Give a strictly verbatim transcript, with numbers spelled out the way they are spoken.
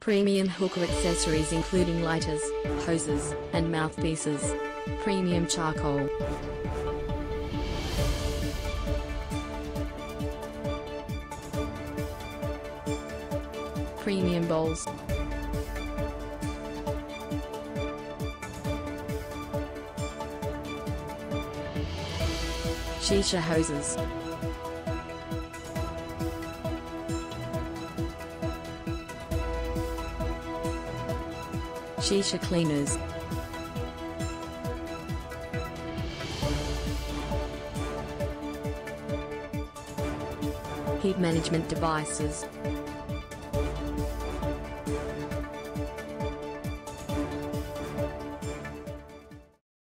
Premium hookah accessories including lighters, hoses, and mouthpieces. Premium charcoal. Premium bowls. Shisha hoses. Shisha cleaners. Heat management devices.